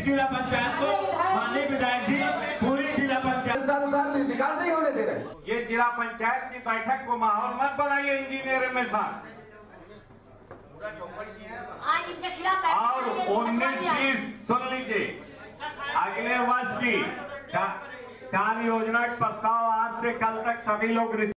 जिला पंचायत को माननीय विधायक जी पूरी जिला पंचायत अनुसार निकाल नहीं होने दे रहे। ये जिला पंचायत की बैठक को माहौल मत बनाइए इंजीनियर में साथ। और 19-20 सुन लीजिए, अगले वर्ष की कार्य योजना के प्रस्ताव आज से कल तक सभी लोग